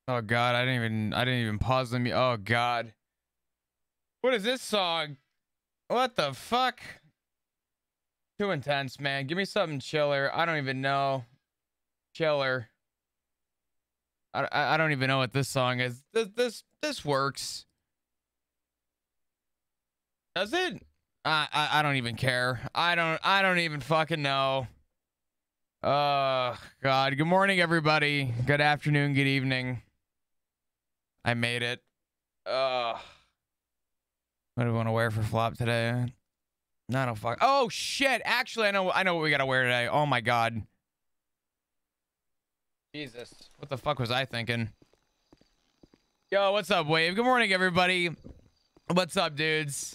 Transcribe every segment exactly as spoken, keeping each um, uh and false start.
Oh God, I didn't even I didn't even pause the mu- Oh God. What is this song? What the fuck? Too intense, man. Give me something chiller. I don't even know. Chiller. I, I, I don't even know what this song is. This this this works. Does it? I, I I don't even care. I don't I don't even fucking know. Oh God. Good morning, everybody. Good afternoon. Good evening. I made it. Uh, what do we want to wear for flop today? I don't fuck. Oh shit! Actually, I know. I know what we gotta wear today. Oh my God. Jesus, what the fuck was I thinking? Yo, what's up, Wave? Good morning, everybody. What's up, dudes?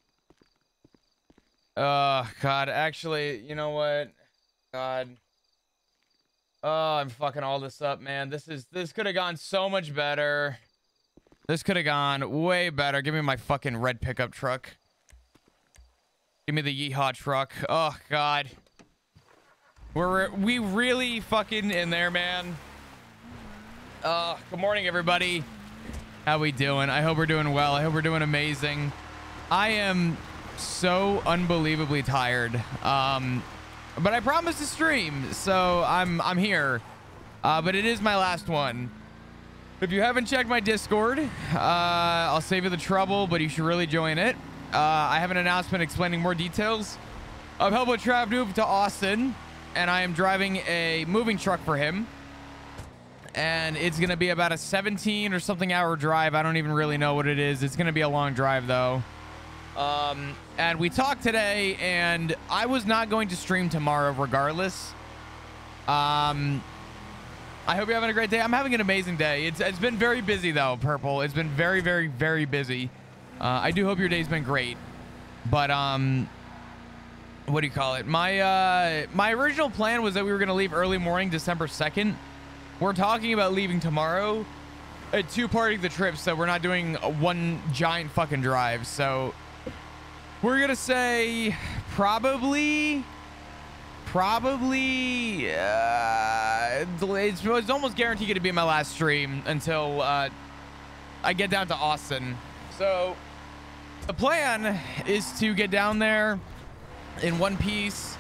Oh God. Actually, you know what? God. Oh, I'm fucking all this up, man. This is this could have gone so much better. This could have gone way better. Give me my fucking red pickup truck. Give me the yeehaw truck. Oh God. We're we really fucking in there, man. Uh, good morning, everybody. How we doing? I hope we're doing well. I hope we're doing amazing. I am so unbelievably tired. Um, but I promised to stream, so I'm I'm here. Uh, but it is my last one. If you haven't checked my Discord, uh, I'll save you the trouble, but you should really join it. Uh, I have an announcement explaining more details of helping Trav move to Austin, and I am driving a moving truck for him. And it's going to be about a seventeen or something hour drive. I don't even really know what it is. It's going to be a long drive, though. Um, and we talked today, and I was not going to stream tomorrow regardless. Um... I hope you're having a great day. I'm having an amazing day. It's It's been very busy, though, Purple. It's been very, very, very busy. Uh, I do hope your day's been great. But, um, what do you call it? My, uh, my original plan was that we were going to leave early morning, December second. We're talking about leaving tomorrow at two-parting the trip, so we're not doing one giant fucking drive. So we're going to say probably... Probably, uh, it's, it's almost guaranteed to be my last stream until uh, I get down to Austin. So the plan is to get down there in one piece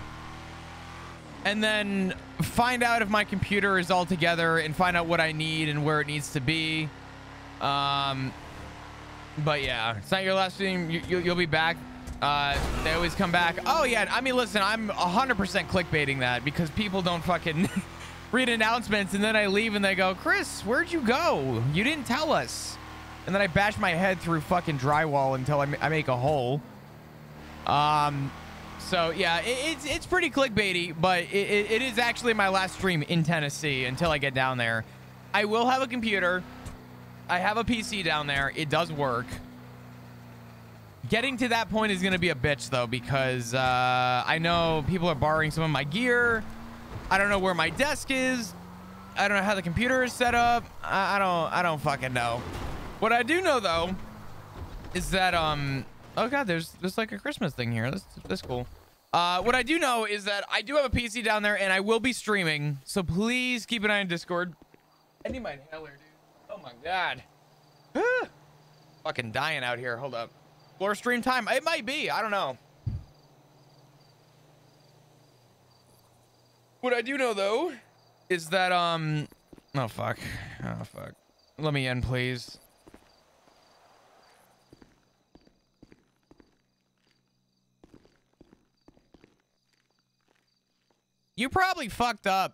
and then find out if my computer is all together and find out what I need and where it needs to be. Um, but yeah, it's not your last stream. You, you, you'll be back. Uh, they always come back. Oh yeah, I mean, listen, I'm one hundred percent clickbaiting that because people don't fucking read announcements, and then I leave and they go, Chris, where'd you go? You didn't tell us. And then I bash my head through fucking drywall until I, ma I make a hole. Um, so yeah, it, it's it's pretty clickbaity, but it, it, it is actually my last stream in Tennessee until I get down there. I will have a computer. I have a P C down there. It does work. Getting to that point is going to be a bitch, though, because uh, I know people are borrowing some of my gear. I don't know where my desk is. I don't know how the computer is set up. I, I don't I don't fucking know. What I do know, though, is that, um, oh, God, there's, there's like a Christmas thing here. That's, that's cool. Uh, what I do know is that I do have a P C down there, and I will be streaming. So please keep an eye on Discord. I need my inhaler, dude. Oh, my God. Fucking dying out here. Hold up. Floor stream time. It might be. I don't know. What I do know, though, is that, um... Oh, fuck. Oh, fuck. Let me in, please. You probably fucked up.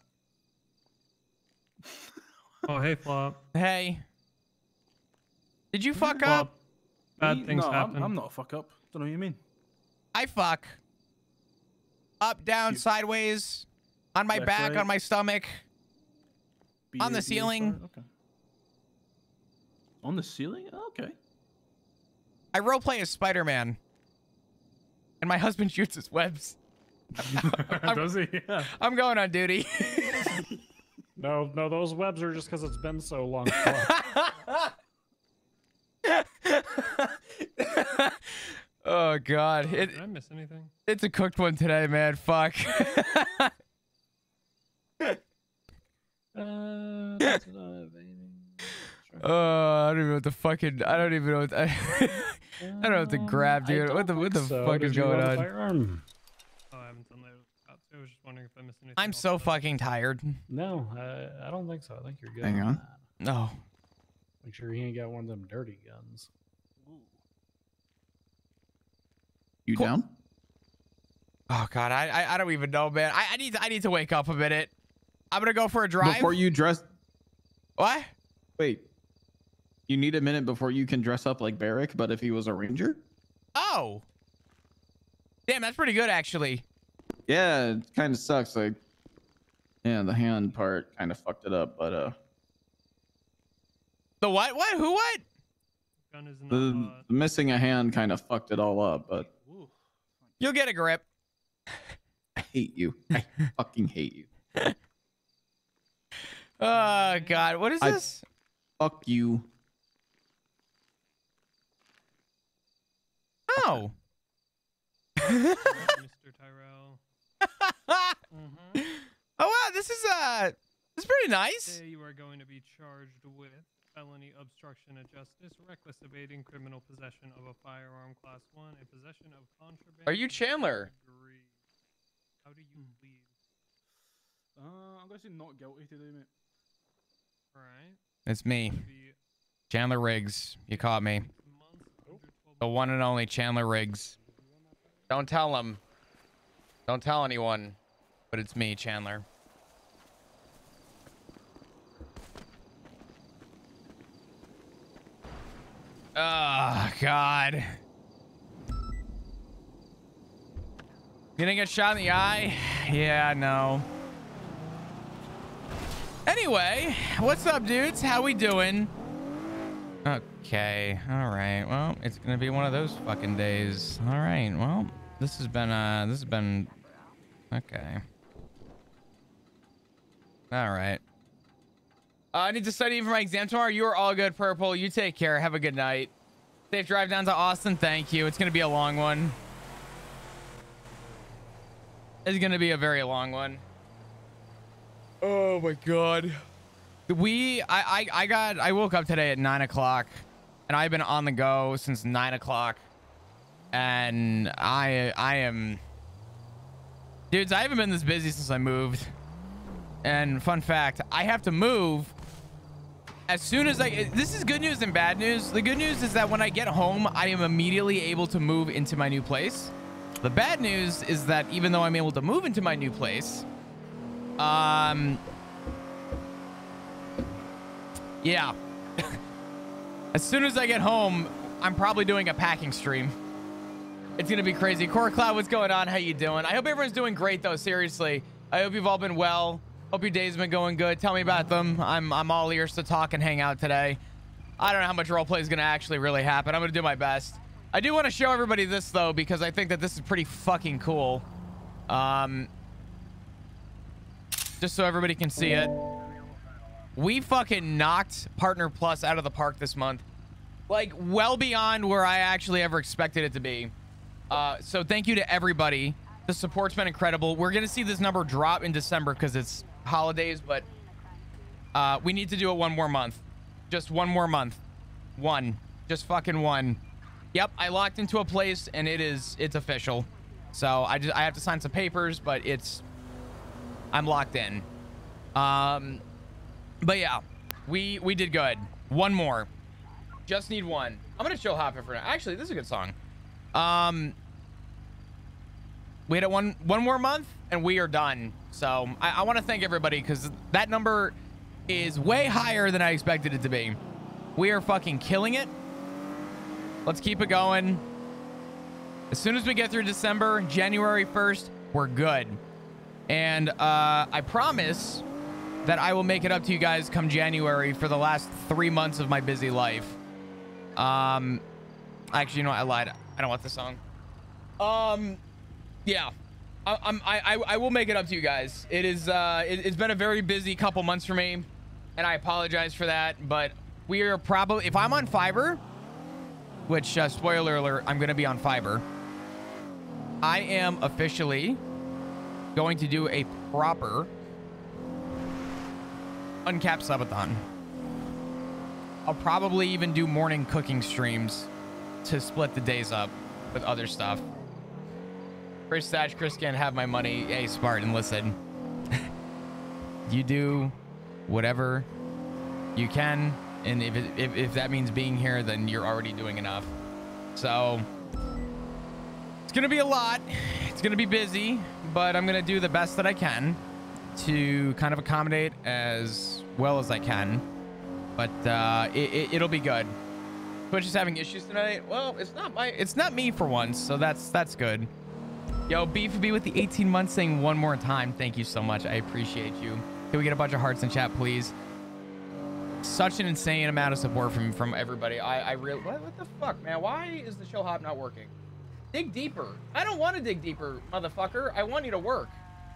Oh, hey, Flop. Hey. Did you fuck Flop. up? Bad Me? things no, happen. I'm, I'm not a fuck up. Don't know what you mean. I fuck. Up, down, You- sideways. On my Left, back, right. on my stomach. B On the A, B A, ceiling. fine, Okay. On the ceiling? Okay. I roleplay as Spider-Man. And my husband shoots his webs. I'm, Does he? Yeah. I'm going on duty. No, no, those webs are just because it's been so long. Oh God! It, Did I miss anything? it's a cooked one today, man. Fuck. Uh, that's not evading. Uh, I don't even know what the fucking. I don't even know what. I, I don't know what to grab, dude. What the what the so. fuck Did is you going load a on? Firearm? Oh, I haven't done that. I was just wondering if I missed anything. I'm else so that- fucking tired. No, I, I don't think so. I think you're good. Hang on. that. No. Make sure he ain't got one of them dirty guns. You Cool. down? Oh god, I, I I don't even know, man. I, I need to I need to wake up a minute. I'm gonna go for a drive. Before you dress. What? Wait. You need a minute before you can dress up like Barrick, but if he was a ranger? Oh. Damn, that's pretty good actually. Yeah, it kind of sucks. Like, yeah, the hand part kind of fucked it up, but uh, The what? What? Who? What? Gun is not the, hot. the missing a hand kind of fucked it all up. But Ooh. You'll get a grip. I hate you. I fucking hate you. Oh god, what is I- this? Fuck you. Oh. Mister Tyrell. Mm-hmm. Oh wow, this is uh, this is pretty nice. Today you are going to be charged with felony obstruction of justice, reckless evading, criminal possession of a firearm class one, and possession of contraband. Are you in the Chandler? third degree. How do you plead? Uh, I'm gonna say not guilty today, mate. All right. It's me, Be Chandler Riggs. You caught me. months, one hundred twelve The one and only Chandler Riggs. Don't tell him. Don't tell anyone. But it's me, Chandler. Oh, God. You didn't get shot in the eye? Yeah, no. Anyway, what's up, dudes? How we doing? Okay, all right. Well, it's gonna be one of those fucking days. All right. Well, this has been uh, this has been okay. All right. Uh, I need to study for my exam tomorrow. You are all good, Purple. You take care. Have a good night. Safe drive down to Austin. Thank you. It's gonna be a long one. It's gonna be a very long one. Oh my god. We, I, I, I got, I woke up today at nine o'clock, and I've been on the go since nine o'clock, and I, I am, dudes, I haven't been this busy since I moved. And fun fact, I have to move as soon as I, this is good news and bad news. The good news is that when I get home, I am immediately able to move into my new place. The bad news is that even though I'm able to move into my new place, um, yeah. As soon as I get home, I'm probably doing a packing stream. It's gonna be crazy. Core Cloud, what's going on? How you doing? I hope everyone's doing great though, seriously. I hope you've all been well. Hope your day's been going good. Tell me about them. I'm I'm all ears to talk and hang out today. I don't know how much roleplay is gonna actually really happen. I'm gonna do my best. I do want to show everybody this though, because I think that this is pretty fucking cool. Um, just so everybody can see it. We fucking knocked Partner Plus out of the park this month. Like, well beyond where I actually ever expected it to be. Uh, so thank you to everybody. The support's been incredible. We're going to see this number drop in December because it's holidays, but uh, we need to do it one more month. Just one more month. One. Just fucking one. Yep, I locked into a place, and it is, it's official. So I just, I have to sign some papers, but it's, I'm locked in. Um... But yeah, we we did good. One more. Just need one. I'm gonna chill hop it for now. Actually, this is a good song. Um, we had it one one more month, and we are done. So I, I want to thank everybody because that number is way higher than I expected it to be. We are fucking killing it. Let's keep it going. As soon as we get through December, January first, we're good. And uh, I promise that I will make it up to you guys come January for the last three months of my busy life. Um, actually, you know what? I lied. I don't want this song. Um, yeah, I, I'm, I, I, I will make it up to you guys. It is, uh, it, it's been a very busy couple months for me, and I apologize for that. But we are probably, if I'm on Fiverr, which uh, spoiler alert, I'm gonna be on Fiverr. I am officially going to do a proper uncapped subathon. I'll probably even do morning cooking streams to split the days up with other stuff. Chris Thatch, Chris can't have my money. Hey, Spartan, listen. You do whatever you can, and if, it, if if that means being here, then you're already doing enough. So it's gonna be a lot. It's gonna be busy, but I'm gonna do the best that I can to kind of accommodate as well as I can. But uh, it, it, it'll be good. Twitch is having issues tonight. Well, it's not my, it's not me for once, so that's that's good. Yo, B for B with the eighteen months saying one more time. Thank you so much. I appreciate you. Can we get a bunch of hearts in chat, please? Such an insane amount of support from from everybody. I I really what, what the fuck, man? Why is the show hop not working? Dig deeper. I don't want to dig deeper, motherfucker. I want you to work.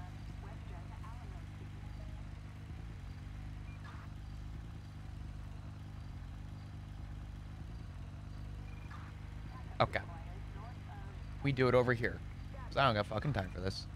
Okay. We do it over here. Cause I don't got fucking time for this.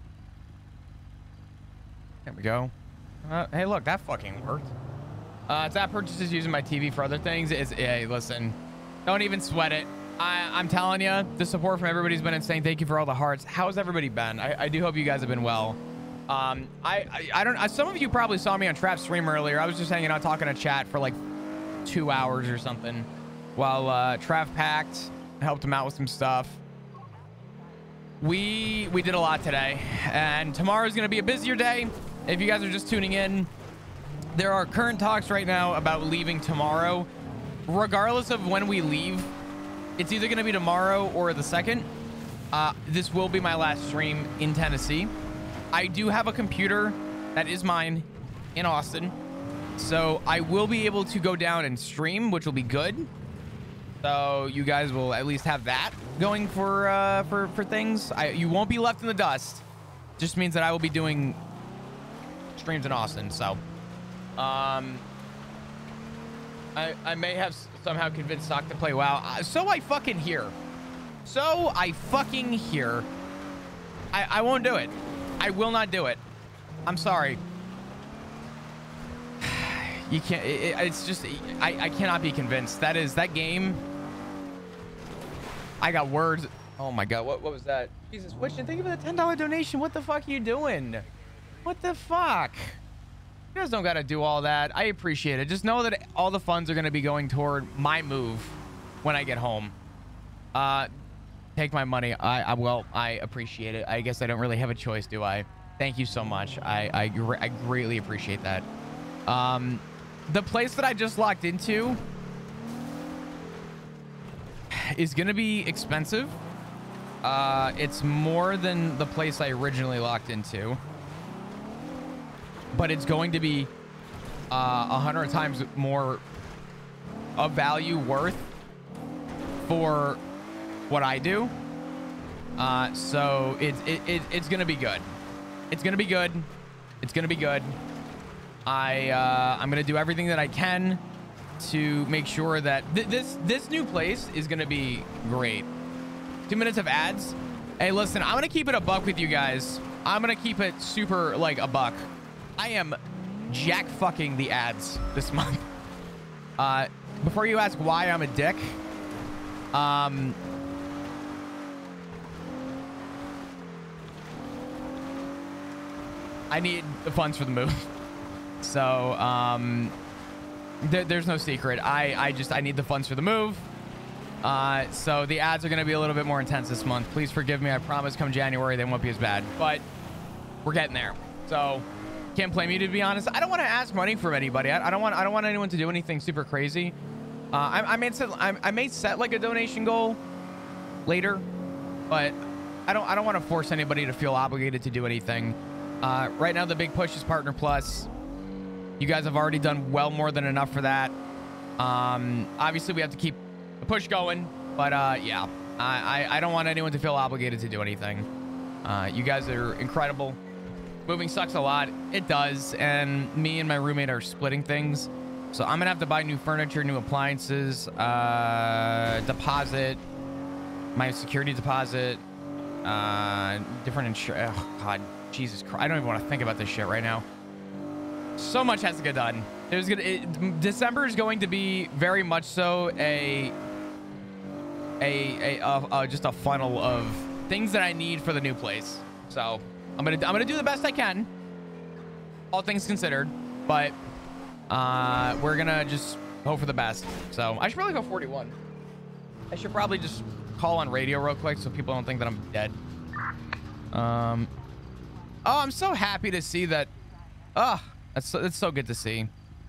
There we go. Uh, hey, look, that fucking worked. Uh, it's that purchases using my T V for other things. Is hey, listen, don't even sweat it. I, I'm telling you, the support from everybody's been insane. Thank you for all the hearts. How's everybody been? I, I do hope you guys have been well. Um, I, I, I don't. I, some of you probably saw me on Trap's stream earlier. I was just hanging out talking to chat for like two hours or something, while uh, Trav packed, helped him out with some stuff. We we did a lot today, and tomorrow's gonna be a busier day. If you guys are just tuning in, there are current talks right now about leaving tomorrow. Regardless of when we leave, it's either going to be tomorrow or the second. Uh, this will be my last stream in Tennessee. I do have a computer that is mine in Austin, so I will be able to go down and stream, which will be good. So you guys will at least have that going for uh, for for things. I, you won't be left in the dust. Just means that I will be doing streams in Austin. So um I I may have somehow convinced Sock to play WoW. Uh, so I fucking hear. So I fucking hear. I I won't do it. I will not do it. I'm sorry. You can't. It, it's just I I cannot be convinced. That is that game. I got words. Oh my god. What what was that? Jesus, Witchin, thank you for the ten dollar donation. What the fuck are you doing? What the fuck? You guys don't gotta do all that. I appreciate it. Just know that all the funds are gonna be going toward my move when I get home. Uh, take my money. I, I well, I appreciate it. I guess I don't really have a choice, do I? Thank you so much. I I, gr I greatly appreciate that. Um, the place that I just locked into is gonna be expensive. Uh, it's more than the place I originally locked into. But it's going to be a uh, hundred times more of value worth for what I do. Uh, so it's it, it, it's gonna be good. It's gonna be good. It's gonna be good. I uh, I'm gonna do everything that I can to make sure that th this this new place is gonna be great. Two minutes of ads. Hey, listen, I'm gonna keep it a buck with you guys. I'm gonna keep it super like a buck. I am jack fucking the ads this month. Uh, before you ask why I'm a dick, um, I need the funds for the move. So, um, there, there's no secret. I, I just, I need the funds for the move. Uh, so the ads are going to be a little bit more intense this month. Please forgive me. I promise come January, they won't be as bad, but we're getting there. So can't blame you, to be honest. I don't want to ask money from anybody. I, I don't want, I don't want anyone to do anything super crazy. Uh, I, I may set, I, I may set like a donation goal later, but I don't, I don't want to force anybody to feel obligated to do anything. Uh, right now, the big push is Partner Plus. You guys have already done well more than enough for that. Um, obviously we have to keep the push going, but uh, yeah, I, I, I don't want anyone to feel obligated to do anything. Uh, you guys are incredible. Moving sucks a lot. It does. And me and my roommate are splitting things. So I'm going to have to buy new furniture, new appliances, uh, deposit, my security deposit, uh, different insurance. Oh, God, Jesus Christ. I don't even want to think about this shit right now. So much has to get done. There's gonna it, December is going to be very much so a a a uh, uh, just a funnel of things that I need for the new place. So I'm gonna I'm gonna do the best I can, all things considered. But uh, we're gonna just hope for the best. So I should probably go forty-one. I should probably just call on radio real quick so people don't think that I'm dead. Um. Oh, I'm so happy to see that. Oh, that's so, that's so good to see.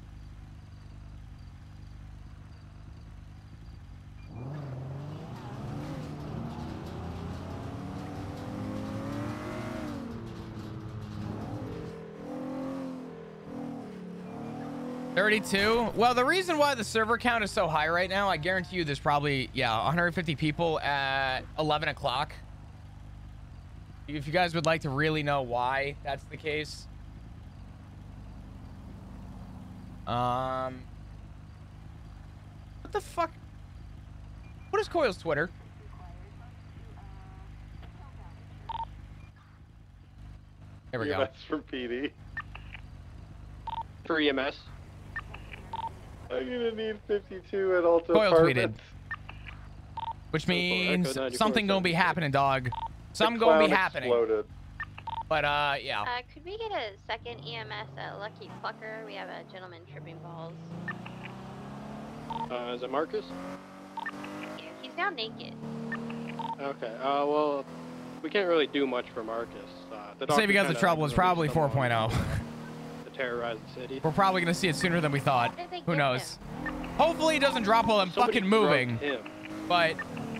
thirty-two. Well, the reason why the server count is so high right now, I guarantee you there's probably, yeah, one hundred fifty people at eleven o'clock. If you guys would like to really know why that's the case. Um, what the fuck? What is Coil's Twitter? There we E M go. S from P D. For E M S. I'm gonna need fifty-two at Alta Coil tweeted. Apartments. Which means Echo ninety-four something gonna be seventy-six. happening, dog. The Something gonna be clown happening. exploded. But uh, yeah. Uh, could we get a second E M S at Lucky Plucker? We have a gentleman tripping balls. Uh, is it Marcus? Yeah, he's now naked. Okay. Uh, well, we can't really do much for Marcus. Uh, the Save you guys doctor the trouble. It's kinda probably released him four point oh. on, uh, To terrorize the city. We're probably gonna see it sooner than we thought. Where did they Who get knows? Hopefully it doesn't drop while I'm Somebody fucking moving. drugged him. But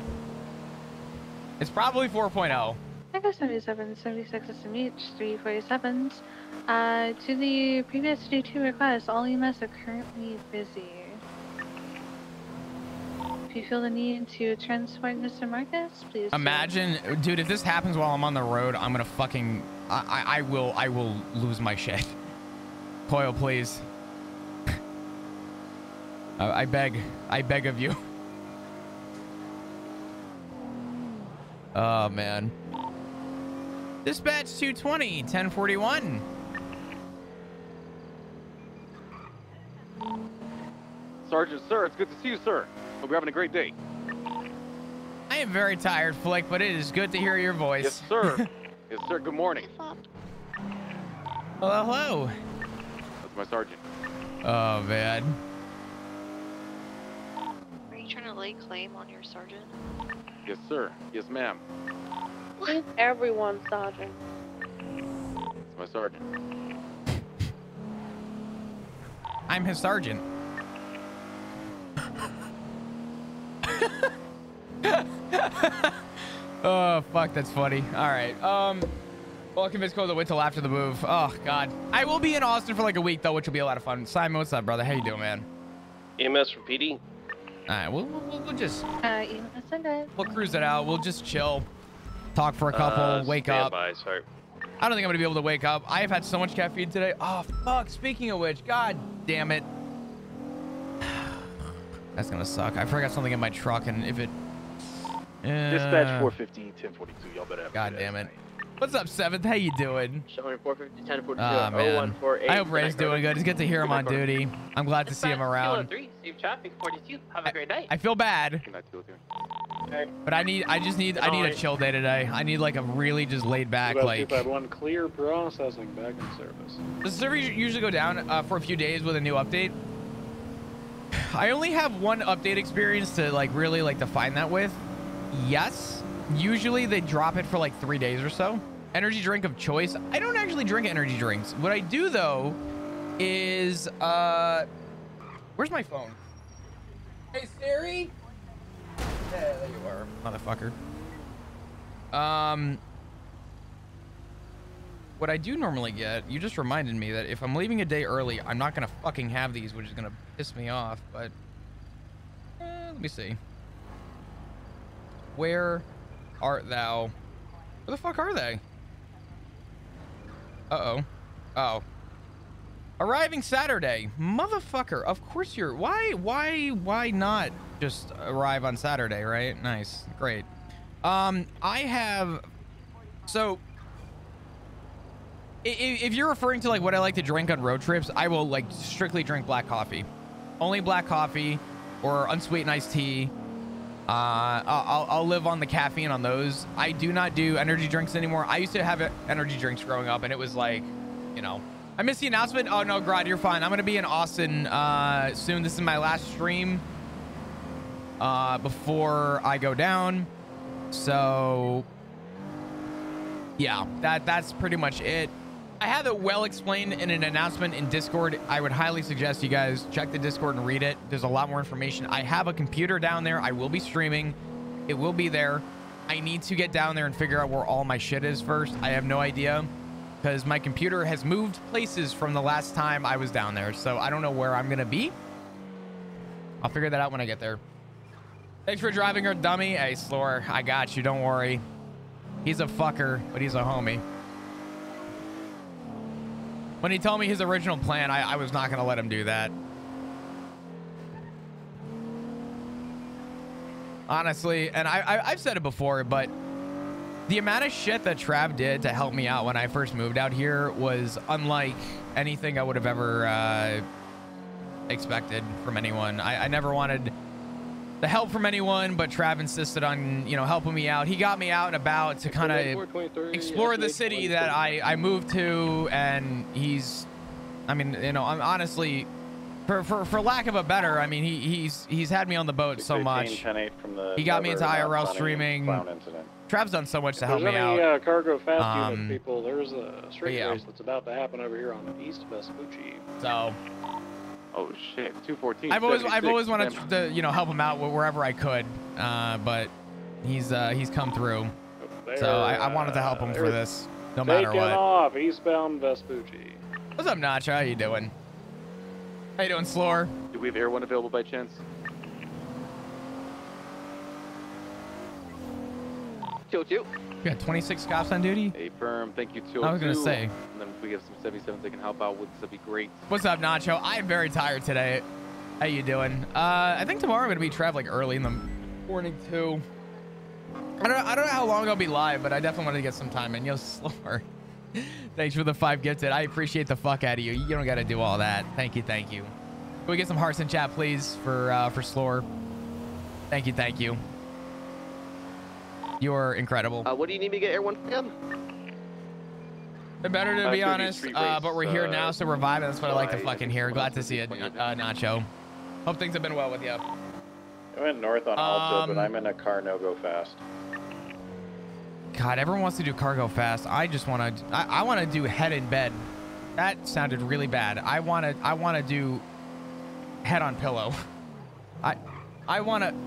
it's probably four point oh. Echo seventy-seven, seventy-six S M H, three forty-sevens. Uh, to the previous D two request, all E M S are currently busy. If you feel the need to transport Mister Marcus, please. do. Imagine, dude, if this happens while I'm on the road, I'm gonna fucking, I, I, I will, I will lose my shit. Coil, please. I, I beg, I beg of you. Oh man. Dispatch two twenty, ten forty-one. Sergeant, sir, it's good to see you, sir. Hope you're having a great day. I am very tired, Flick, but it is good to hear your voice. Yes, sir. Yes, sir. Good morning. Hello, hello. That's my sergeant. Oh man. Are you trying to lay claim on your sergeant? Yes, sir. Yes, ma'am. Please, everyone, Sergeant. That's my sergeant. I'm his sergeant. Oh fuck, that's funny. All right. Um, well, convince Cole to wait till after the move. Oh god, I will be in Austin for like a week though, which will be a lot of fun. Simon, what's up, brother? How you doing, man? E M S from P D. All right, we'll we'll, we'll just Uh, E M S send it. we'll cruise it out. We'll just chill, talk for a couple, Uh, wake up. By, sorry. I don't think I'm gonna be able to wake up. I have had so much caffeine today. Oh fuck. Speaking of which, god damn it. That's gonna suck. I forgot something in my truck, and if it. Uh, Dispatch four fifty, ten forty-two. Y'all better have a God good damn ass it. night. What's up, Seventh? How you doing? Showing four fifty, ten forty-two, Ah, oh man. one four eight. I hope Ray's doing good. It's good to hear him on duty. I'm glad to see him around. Safe traffic, forty-two. Have a great day. I feel bad, Good night, two oh two. but I need, I just need, I need a chill day today. I need like a really just laid back, like. two five one clear processing back in service. The server usually go down uh, for a few days with a new update. I only have one update experience to like really like define that with. Yes, usually they drop it for like three days or so. Energy drink of choice. I don't actually drink energy drinks. What I do though is uh, where's my phone? Hey Siri. Yeah, there you are, motherfucker. Um. What I do normally get, you just reminded me that if I'm leaving a day early, I'm not gonna fucking have these, which is gonna piss me off, but eh, let me see. Where art thou? Where the fuck are they? Uh-oh. Oh. Arriving Saturday. Motherfucker. Of course you're... Why, why, why not just arrive on Saturday, right? Nice. Great. Um, I have... So... I- i- If you're referring to like what I like to drink on road trips, I will like strictly drink black coffee. Only black coffee or unsweetened iced tea. Uh, I'll, I'll live on the caffeine on those. I do not do energy drinks anymore. I used to have energy drinks growing up, and it was like, you know, I missed the announcement. Oh no, Grod, you're fine. I'm gonna be in Austin uh, soon. This is my last stream uh, before I go down. So yeah, that that's pretty much it. I have it well explained in an announcement in Discord. I would highly suggest you guys check the Discord and read it. There's a lot more information. I have a computer down there. I will be streaming. It will be there. I need to get down there and figure out where all my shit is first. I have no idea because my computer has moved places from the last time I was down there. So I don't know where I'm going to be. I'll figure that out when I get there. Thanks for driving her, dummy. Hey, Slor, I got you. Don't worry. He's a fucker, but he's a homie. When he told me his original plan, I, I was not going to let him do that. Honestly, and I, I, I've said it before, but the amount of shit that Trav did to help me out when I first moved out here was unlike anything I would have ever uh, expected from anyone. I, I never wanted the help from anyone, but Trav insisted on, you know, helping me out. He got me out and about to kind of explore the city that I, I moved to, and he's, I mean, you know, I'm honestly, for, for, for lack of a better, I mean, he, he's he's had me on the boat so much. He got me into I R L streaming. Trav's done so much to help me out. If there's any uh, cargo fast Um, unit people, there's a street yeah. race that's about to happen over here on East Vespucci. So, Oh shit, two fourteen. I've always I've always wanted to, you know, help him out wherever I could, uh, but he's uh, he's come through. So I, I wanted to help him for this, no matter Taking what. off eastbound Vespucci. What's up, Nacho? How you doing? How you doing, Slor? Do we have Air One available by chance? Choo choo. You got twenty-six cops on duty? A firm, thank you, two oh two. I was gonna say. And then if we have some seventy-sevens that can help out with, that'd be great. What's up, Nacho? I am very tired today. How you doing? Uh, I think tomorrow I'm gonna be traveling early in the morning too. I don't, I don't know how long I'll be live, but I definitely want to get some time in. Yo, Slor. Thanks for the five gifted. I appreciate the fuck out of you. You don't gotta do all that. Thank you, thank you. Can we get some hearts in chat, please, for uh, for Slor? Thank you, thank you. You're incredible. Uh, what do you need me to get Air One from? They're better, to Uh, be it's gonna be honest, street uh, race, but we're here uh, now, so we're vibing. That's what I like to July, fucking hear. what Glad else to is see it, it, twenty-fifth? uh, Nacho. Hope things have been well with you. I went north on Alta, Um, but I'm in a car no go fast. God, everyone wants to do cargo fast. I just want to. I, I want to do head in bed. That sounded really bad. I want to. I want to do head on pillow. I. I want to.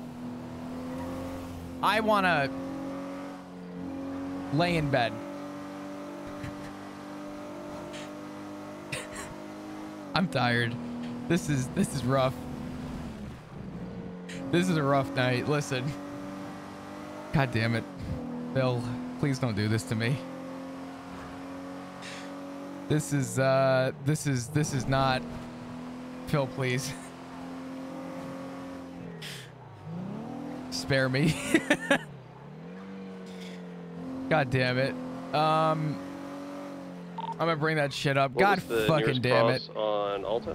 I want to lay in bed. I'm tired. This is this is rough. This is a rough night. Listen. God damn it. Bill, please don't do this to me. This is uh this is this is not Phil, please. Spare me. God damn it. Um I'm gonna bring that shit up. God fucking damn it. On Alta?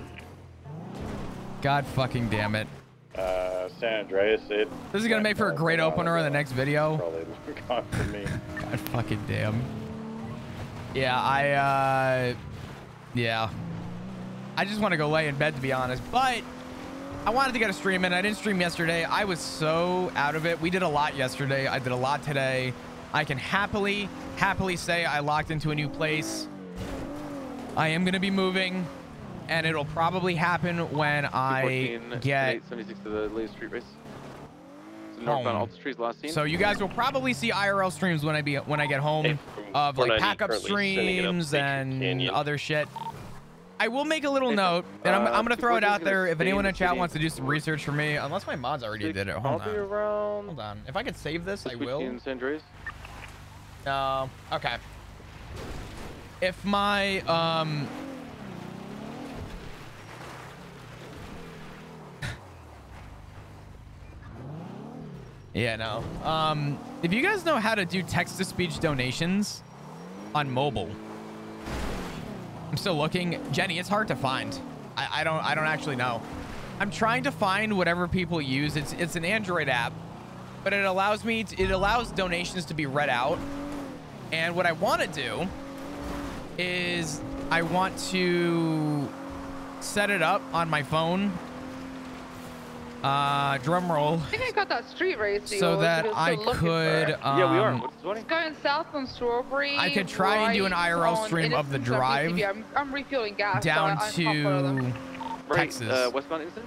God fucking damn it. Uh, San Andreas, it. This is gonna make for a great opener in the next video. Probably gone for me. God fucking damn. Yeah, I, uh, yeah. I just want to go lay in bed, to be honest. But I wanted to get a stream in. I didn't stream yesterday. I was so out of it. We did a lot yesterday. I did a lot today. I can happily, happily say I locked into a new place. I am going to be moving, and it'll probably happen when I get seventy-six to the latest street race. So northbound Alta Street's last scene. So you guys will probably see I R L streams when I be when I get home Hey, of like four ninety pack up currently sending it up streams Station and Canyon. other shit. I will make a little Hey, note, and I'm, uh, I'm gonna throw it We're out gonna there. If stay in anyone the in chat city wants to do some for- research for me, unless my mods already did it. Hold I'll be on. around. Hold on. If I could save this, I will. In San Andreas. No. Okay. If my um. Yeah, no. Um, if you guys know how to do text-to-speech donations on mobile. I'm still looking. Jenny, it's hard to find. I, I don't I don't actually know. I'm trying to find whatever people use. It's it's an Android app, but it allows me to, it allows donations to be read out. And what I want to do is I want to set it up on my phone. Uh, drum roll. I think I got that street race deal. So if that you're still I looking for could. it. Um, yeah, we are. What's this one? It's going south on Strawberry. I could try and do an I R L right stream on of the Innocence and drive P C B. I'm, I'm refueling gas. down so I, I can't follow to them. Right, Texas. Uh, westbound instance?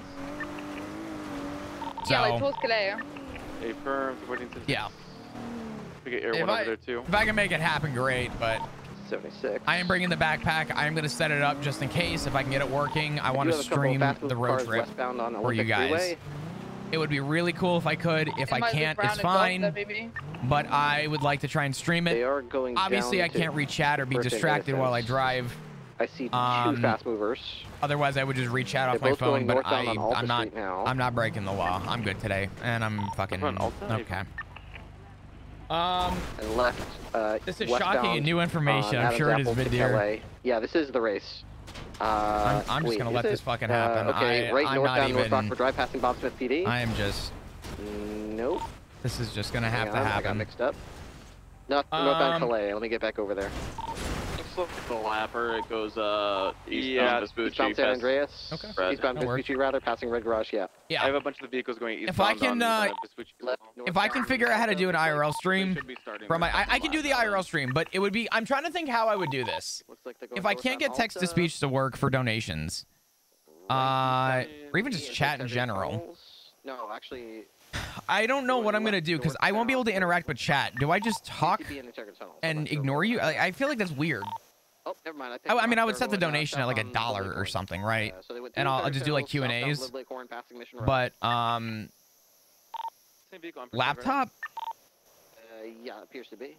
So, Yeah, like towards Calais. A firm supporting instance. yeah. We get air If one I, over there too. if I can make it happen, great. But seventy-six. I am bringing the backpack. I am going to set it up just in case. If I can get it working, I want to stream the road trip for you guys. Freeway. It would be really cool if I could. If It I might be can't, brown it's and gold, fine. that maybe. But I would like to try and stream They it. are going Obviously, down I can't to read chat or be First and distracted while I Innocence. drive. I see two Um, fast movers. Otherwise, I would just reach out off They're my both going phone. But I, northbound on Alta I'm not. Street now. I'm not breaking the law. I'm good today, and I'm fucking On Alta? okay. Um, And left. Uh, this is westbound shocking and new information. on I'm sure it Adams is Apple to mid-year. Calais. Yeah, this is the race. Uh, I'm, I'm just wait, gonna is let it? this fucking Uh, happen. okay, I, right I'm not northbound North even. Rockford Drive, passing Bob Smith P D. I am just. Nope. This is just gonna have Hang to on, I got happen. mixed up. Not northbound Um, Calais. Let me get back over there. The lapper, it goes uh eastbound Yeah, Vespucci, eastbound San past- Andreas. Okay. Red. Eastbound That works. Vespucci, rather, passing Red Garage, yeah. Yeah. I have a bunch of the vehicles going eastbound If I can, on, uh, Vespucci. If I can figure out how to do an I R L stream Should be starting from my, their I, I second can do lap the I R L now. stream, but it would be. I'm trying to think how I would do this. Looks like they're going If I can't get text to speech to work for donations, uh, or even just chat in general. No, actually. I don't know what I'm gonna do because I won't be able to interact with chat. Do I just talk and ignore you? I, I feel like that's weird. Oh, never mind. I, I mean, I would set the donation at like a dollar or something, right? So they went And through I'll, I'll just do like Q and southbound A's. Libley Corn, passing Mission Road. But um, Same vehicle, I'm pretty sure, right? laptop. Uh, yeah, it appears to be.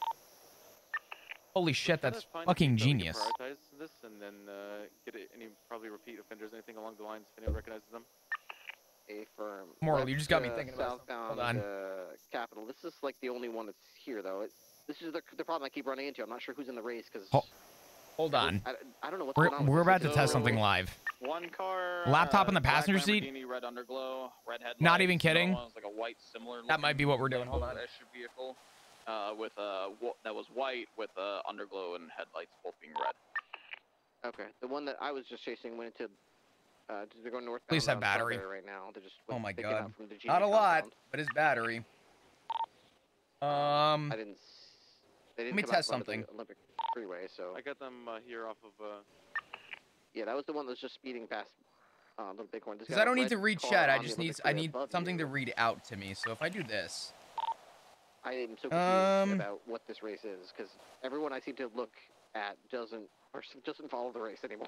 Holy shit, Try to that's find fucking people that we can genius. Prioritize this and then uh, get it, any probably repeat offenders, anything along the lines if anyone recognizes them. A firm. Moral, left, you just got me uh, thinking about something. southbound Hold on. Uh, Capital. This is like the only one that's here though. It, this is the, the problem I keep running into. I'm not sure who's in the race because. Ho- Hold on. I, I don't know what's We're going on. we're with about this. to test So- something live. One car. Laptop uh, in the black passenger seat? Lamborghini, red underglow, red headlights. Not even the other kidding. one was like a white similar. That might be what we're doing. Hold on. Pedestrian vehicle, uh, with uh, wh- that was white with uh, underglow and headlights both being red. Okay, the one that I was just chasing went into. Uh, they're going northbound. Please have on battery. Strawberry right now. They're just. Oh my picking god. out from the G Not a M lot, compound. but his battery. Um, I didn't. s- They Let didn't me come out test front of the something. Olympic Freeway, so. I got them uh, here off of. Uh, Yeah, that was the one that was just speeding past. Uh, Little Bighorn. This because got I a don't need red to read car chat. I on the just Olympic need I Freeway need above something you. to read out to me. So if I do this, I am so confused Um, about what this race is because everyone I seem to look at doesn't or s- doesn't follow the race anymore.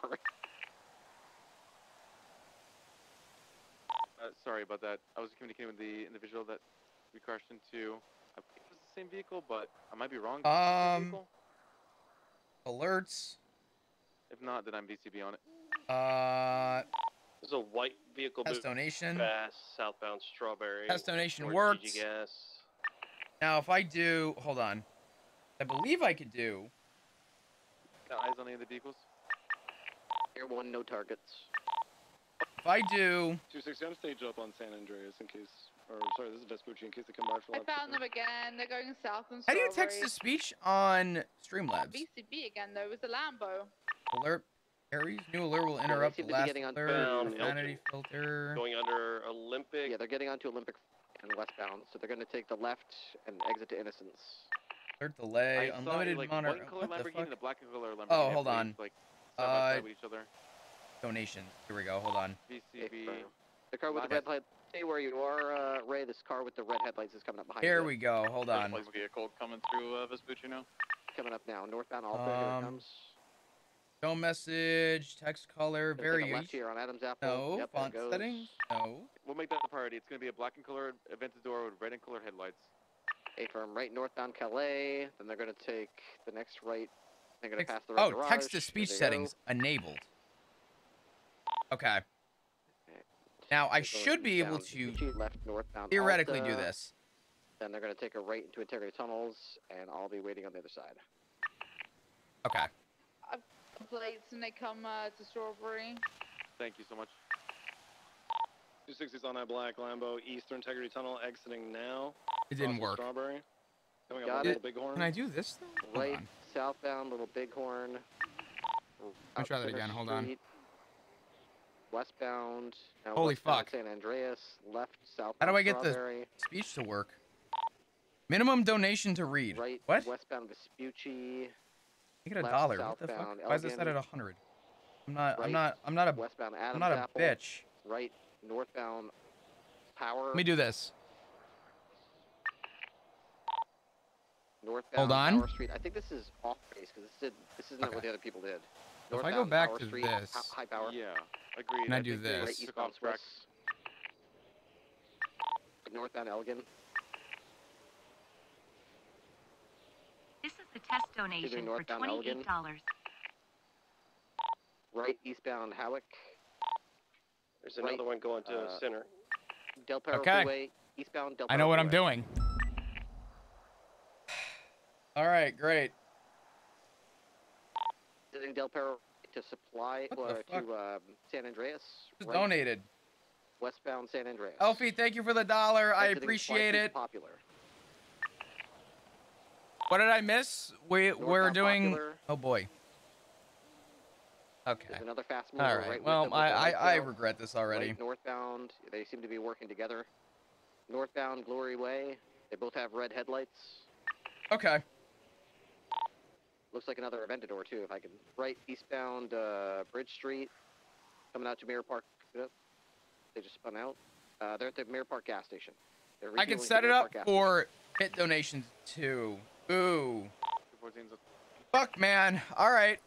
uh, sorry about that. I was communicating with the individual that we crashed into. I think it was the same vehicle, but I might be wrong. Um, Vehicle? alerts. If not, then I'm V C B on it. Uh, There's a white vehicle test donation. fast southbound Strawberry. Test donation towards works. G G Gas. Now if I do, hold on. I believe I could do. Got eyes on any of the vehicles? Air one, no targets. If I do, two sixty, I'm stage up on San Andreas in case, or sorry, this is Vespucci in case they come by for I lap found two. them again. They're going south on how do you Strawberry. text to speech on Streamlabs? B C B again though. It was a Lambo. Alert. Aries, new alert will they interrupt seem the to be last getting on alert. bound Profanity filter. Going under Olympic. Yeah, they're getting onto Olympic and westbound, so they're going to take the left and exit to Innocence. Alert delay. I saw, Unlimited like, monitor. white color What the Lamborghini fuck? and a black color Lamborghini. Oh, I hold believe, on. Like side by Uh, side with each other. Donation. Here we go. Hold on. V C B. The car with the red light. Stay where you are, uh, Ray. This car with the red headlights is coming up behind you. Here we go. Hold on. Police vehicle coming through uh, Vespucci now. Coming up now. Northbound Alta. here it Um, comes. Show message. Text color. Gonna take a left Variation. here on Adam's Apple. No. Yep, there Font it goes. settings. No. We'll make that the priority. It's going to be a black and colored Aventador with red and colored headlights. A firm right northbound Calais. Then they're going to take the next right. They're going to pass the red Oh, garage. text to There speech they go. settings enabled. Okay. Now I They're should going be able down to Vespucci, left northbound theoretically do Alta. this. Then they're going to take a right into Integrity Tunnels, and I'll be waiting on the other side. Okay. Plates and they come uh, to Strawberry. Thank you so much. two sixties on that black Lambo, Eastern Integrity Tunnel, exiting now. It didn't Crossing work. Strawberry. Coming up Got on it. Little Bighorn. Can I do this though? Hold Right, on. southbound, Little Bighorn. Let me try that again. Hold on. Westbound. Now Holy westbound fuck. San Andreas. Left, southbound. How do I get the Strawberry. speech to work? Minimum donation to read. Right, What? westbound Vespucci. I get a left, dollar. What the fuck? southbound Why is this set at Elgin. a hundred? I'm not. I'm Right, not. I'm not a. Westbound I'm Adams not a Apple. bitch. Right, northbound Power. Let me do this. Northbound Hold on. Power Street. I think this is off base because this did. This isn't Okay. what the other people did. So if I go Northbound back Power to Street, this- hi- high power. Yeah, agreed. Can I do think they this? Right, took eastbound off track. Swiss. Northbound Elgin. This is the test Excuse me, donation for northbound Elgin. twenty-eight dollars. Right, eastbound Howick. There's Right, another one going to uh, Center. Del Perro Okay. Freeway. Eastbound Del Perro I know what I'm Freeway. doing. All right, great. Visiting Del Perro to supply What uh, the fuck? to um, San Andreas. Just Right, donated. westbound San Andreas. Elfie, thank you for the dollar. I Exiting appreciate Slightly it. Popular. What did I miss? We we're Northbound doing. Popular. Oh boy. Okay. There's another fast mover All right. right with Well, them with I the I, lights I out. regret this already. Right, northbound, they seem to be working together. Northbound Glory Way, they both have red headlights. Okay. Looks like another Aventador too, if I can. Right, eastbound uh, Bridge Street, coming out to Mirror Park. Yep. They just spun out. Uh, they're at the Mirror Park gas station. They're I can refueling set the it Mirror up Park gas for hit donations too. Ooh. two fourteens. Fuck, man. All right.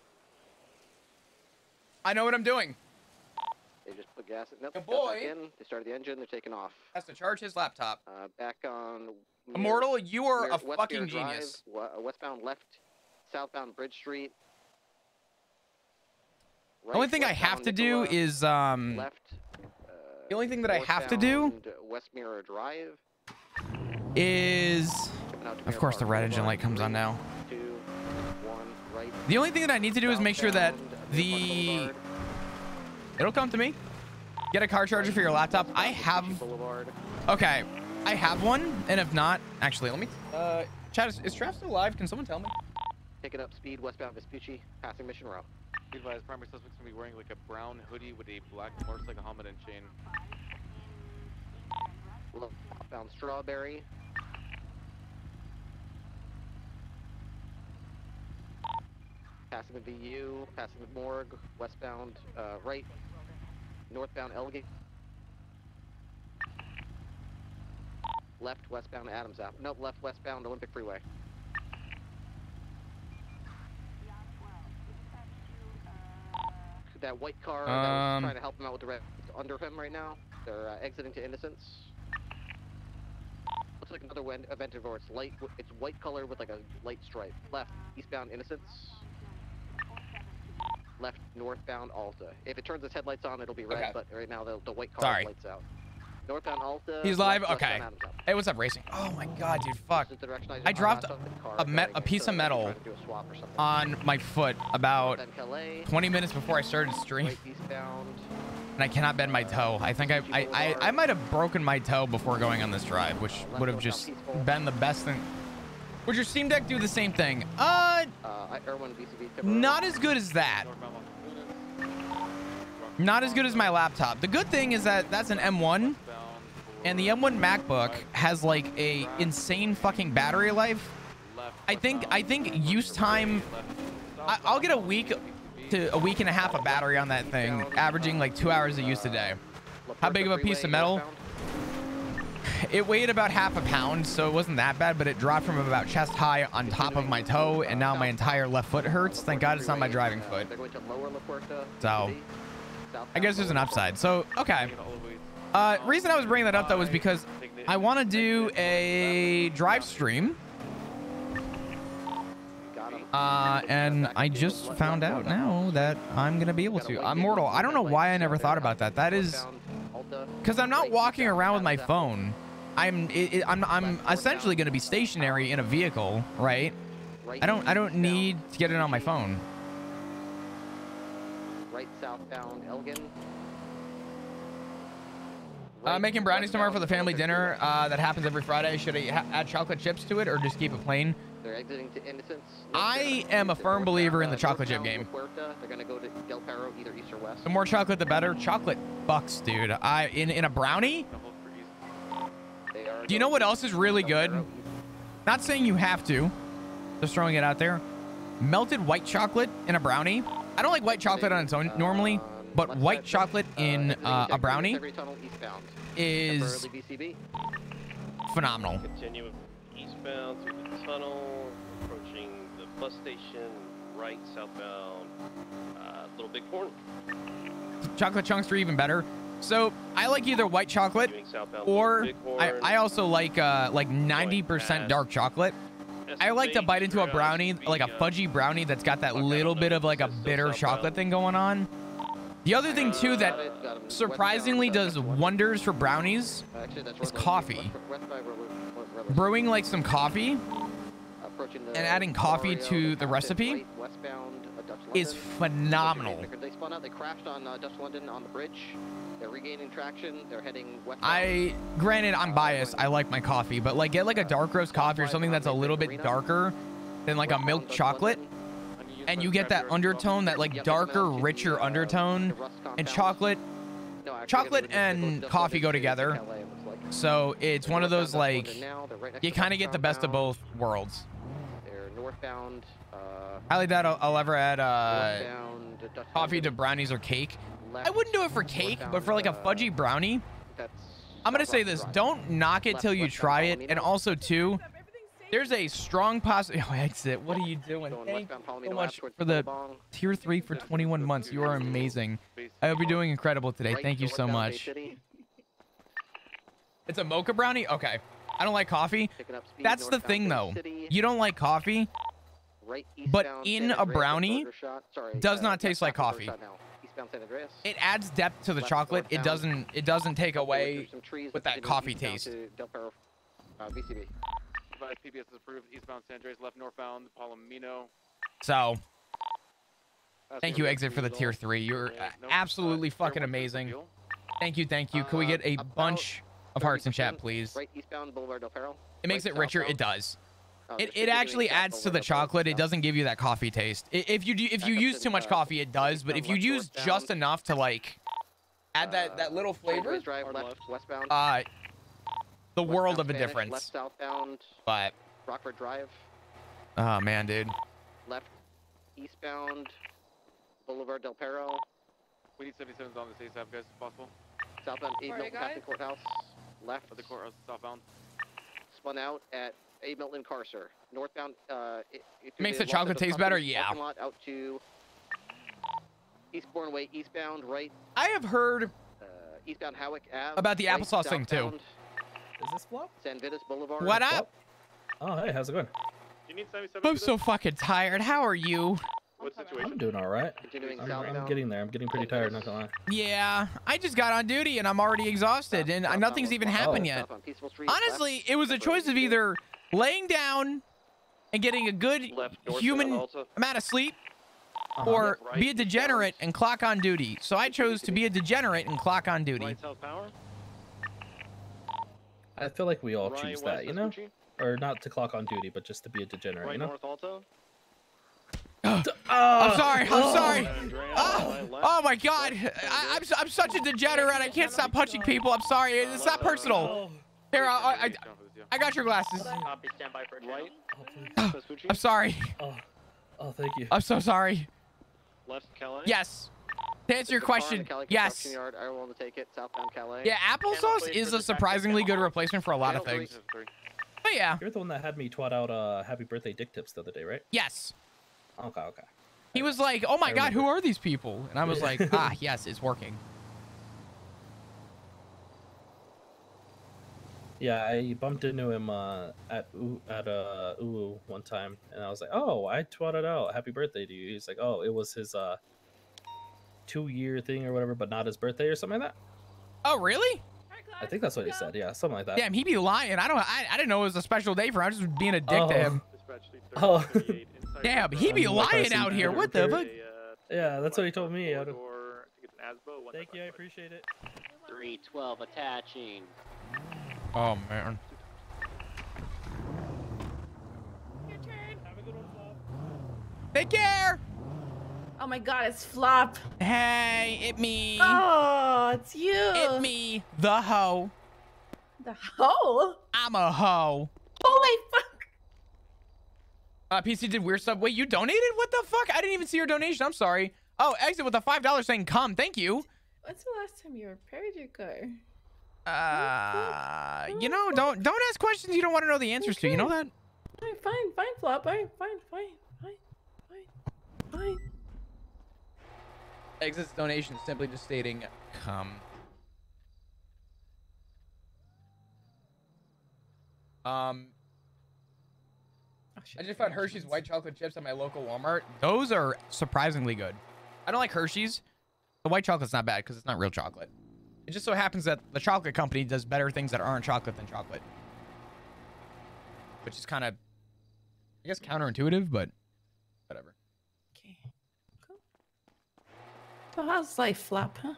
I know what I'm doing. station. They just put gas in. Nope, Good got back boy. in. They started the engine. They're taking off. Has to charge his laptop. Uh, back on. Mirror- Immortal, you are Mirror- a West fucking Mirror Drive, genius. wa- uh, westbound left, southbound Bridge Street. The only Right, thing I have westbound to do Nicola, is um. left. Uh, The only thing that I have to do northbound West Mirror Drive. is, Coming out to of Mirror course, the Park red engine Boulevard. light comes on now. Three, two, one, right. The only thing that I need to do is make sure that Southbound, the Mirror Park it'll come to me. Get a car charger for your laptop. I have. Boulevard. Okay, I have one, and if not, actually, let me. Uh, Chad, is, is Trav still alive? Can someone tell me? Picking up speed westbound Vespucci, passing Mission Row. Be advised, primary suspect's gonna be wearing like a brown hoodie with a black motorcycle helmet and chain. Left, Southbound Strawberry. Passing the V U, passing the morgue, westbound, uh, right, northbound Elgin. Left, westbound Adams Ave. Nope, left, westbound Olympic Freeway. That white car that was Um, trying to help him out with the red under him right now. They're uh, exiting to Innocence. Looks like another wen- Aventador. It's light. w- It's white color with like a light stripe. Left, eastbound Innocence. Left, northbound Alta. If it turns its headlights on, it'll be red. Okay. But right now, the, the white car Sorry. lights out. Northbound Alta. He's live. left, Okay. westbound Adams Ave. Hey, what's up, racing? Oh my god, dude, fuck. This is the direction I dropped last saw the car a met going a in, piece so of they're metal trying to do a swap or something. on my foot about Northbound Calais, twenty minutes before I started stream, right eastbound. and I cannot bend my toe. I think I I I, I might have broken my toe before going on this drive, which would have just been the best thing. Would your Steam Deck do the same thing? Uh, Uh, Irwin V C V. not as good as that. Not as good as my laptop. The good thing is that that's an M one, and the M one MacBook has like a insane fucking battery life. I think I think use time. I, I'll get a week to a week and a half of battery on that thing, averaging like two hours of use a day. How big of a piece of metal? It weighed about half a pound, so it wasn't that bad, but it dropped from about chest high on top of my toe, and now my entire left foot hurts. Thank God it's not my driving foot. They're going to lower La Puerta. So, I guess there's an upside. So, okay. Uh, reason I was bringing that up, though, was because I want to do a drive stream. Uh, and I just found out now that I'm going to be able to. I'm mortal. I don't know why I never thought about that. That is because I'm not walking around with my phone. I'm it, it, I'm I'm essentially going to be stationary in a vehicle, right? Right I don't I don't eastbound need to get it on my phone. Right southbound Elgin. Uh, Right making brownies tomorrow for the westbound family Elgin dinner. Freeway. Uh, that happens every Friday. Should I ha add chocolate chips to it or just keep it plain? They're exiting to Innocence. I am a firm believer in the chocolate chip game. Puerta. They're gonna go to Del Perro, either east or west. The more chocolate, the better. Chocolate bucks, dude. I in in a brownie. Do you know what else is really good? Not saying you have to. Just throwing it out there. Melted white chocolate in a brownie. I don't like white chocolate on its own normally, but white chocolate in uh, a brownie is phenomenal. Continue eastbound through the tunnel, approaching the bus station, right southbound, uh, Little Bighorn. Chocolate chunks are even better. So I like either white chocolate or I, I also like uh, like ninety percent dark chocolate. I like to bite into a brownie, like a fudgy brownie that's got that little bit of like a bitter chocolate thing going on. The other thing too that surprisingly does wonders for brownies is coffee. Brewing like some coffee and adding coffee to the recipe is phenomenal. They spun out. They crashed on uh, Dutch London on the bridge. They're regaining traction. They're heading west. I, granted, I'm biased. I like my coffee, but like get like a dark roast coffee or something that's a little bit darker than like a milk chocolate, and you get that undertone, that like darker, richer undertone, and chocolate. Chocolate and coffee go together, so it's one of those like you kind of get the best of both worlds. They're northbound. Uh, Highly doubt I'll, I'll ever add uh, coffee to brownies or cake. I wouldn't do it for cake, but for like a fudgy brownie, I'm gonna say this: don't knock it till you try it. And also, too, there's a strong possibility. Oh, exit! What are you doing? Thank you so much for the tier three for twenty-one months. You are amazing. I hope you're doing incredible today. Thank you so much. It's a mocha brownie. Okay. I don't like coffee. That's the thing, though. You don't like coffee, but in a brownie does not taste like coffee. It adds depth to the chocolate. It doesn't. It doesn't take away with that coffee taste. P B S is approved. Eastbound San Andreas, left northbound Palomino. So, thank you, Exit, for the tier three. You're absolutely fucking amazing. Thank you, thank you. Can we get a bunch of hearts in chat, please? Right eastbound Boulevard Del Perro. It makes it richer. It does. It, it actually adds to the chocolate. It doesn't give you that coffee taste. I- If you do, if you use too much coffee, it does. But if you use just enough to like add that that little flavor, uh, the world of a difference. Left southbound. But Rockford Drive. oh man, dude. Left eastbound Boulevard Del Perro. We need seventy-sevens on the ASAP, guys, if possible. Southbound Abe Milton past the courthouse. Left. Of the courthouse, southbound. Spun out at Abe Milton Carcer. Northbound. Uh, it, it Makes the Los chocolate Santos taste better? Customs Yeah. parking lot out to Eastbourne Way, eastbound, right. I have heard uh, eastbound Howick Ave. about the right, applesauce thing too. southbound Is this flop? San Vitus Boulevard. What up? Oh, hey, how's it going? You need seventy-seven. I'm so fucking tired. How are you? What situation? I'm doing all right. Continuing I'm, southbound. I'm getting there. I'm getting pretty tired, not gonna lie. Yeah, I just got on duty and I'm already exhausted and nothing's even happened yet. South on Peaceful Street, Honestly, left. it was a choice of either laying down and getting a good Left north human of Alta. amount of sleep, Uh-huh. or Right be a degenerate and clock on duty. So I chose to be a degenerate and clock on duty. Right south power. I feel like we all Right choose west that, you know? Vespucci. Or not to clock on duty, but just to be a degenerate, Right you know? north Alta. I'm sorry. I'm Oh. sorry. Andrea, Oh, right left. oh my God. I, I'm, I'm such a degenerate. I can't stop punching people. I'm sorry. It's not personal. Here, I, I, I got your glasses. Copy, stand by for right. Oh, please. Vespucci. I'm sorry. Oh, oh, thank you. I'm so sorry. Left Calais. Yes. To answer your question, yes. Yard. I will take it. Southbound Calais. Yeah, applesauce is a surprisingly good replacement for a lot of things. But yeah, You're the one that had me twat out uh, happy birthday dick tips the other day, right? yes. Okay, okay. He was like, "Oh my I God, who remember. are these people?" And I was like, "Ah, yes, it's working." Yeah, I bumped into him uh, at U- at uh, Ulu one time, and I was like, "Oh, I twatted out happy birthday to you." He's like, "Oh, it was his uh, two year thing or whatever, but not his birthday or something like that." Oh, really? I think that's what he said. Yeah, something like that. Damn, he be lying. I don't. I, I didn't know it was a special day for him. I was just being a dick Oh. to him. Oh. Damn, he be lying out here. What the fuck? Yeah, that's what he told me. I don't- Or I think it's an Asbo. one Thank you, I appreciate it. three twelve attaching. Oh man. Take care. Oh my god, it's Flop. Hey, it me. Oh, it's you. It me, the hoe. The hoe? I'm a hoe. Holy fuck. Uh, P C did weird stuff. Wait, you donated? What the fuck? I didn't even see your donation. I'm sorry. Oh, exit with a five dollars saying come. Thank you. When's the last time you repaired your car? Uh, you know, don't don't ask questions you don't want to know the answers Okay. to. You know that? Fine, fine, fine, Flop. Fine, fine, fine, fine, fine, fine. Exit's donation is simply just stating come. Um, Oh, shit. I just found Hershey's white chocolate chips at my local Walmart. Those are surprisingly good. I don't like Hershey's. The white chocolate's not bad because it's not real chocolate. It just so happens that the chocolate company does better things that aren't chocolate than chocolate. Which is kind of, I guess, counterintuitive, but whatever. Okay, cool. So how's life, Flop, huh?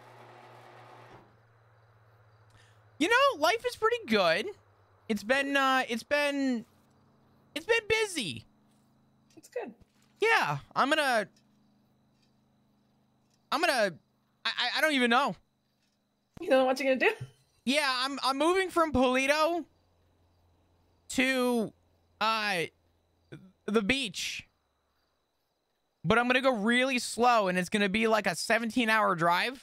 You know, life is pretty good. It's been, uh, it's been, it's been busy. It's good. Yeah, I'm gonna, I'm gonna, I, I don't even know. You know what you're gonna do? Yeah, I'm, I'm moving from Polito to, uh, the beach. But I'm gonna go really slow, and it's gonna be like a seventeen hour drive.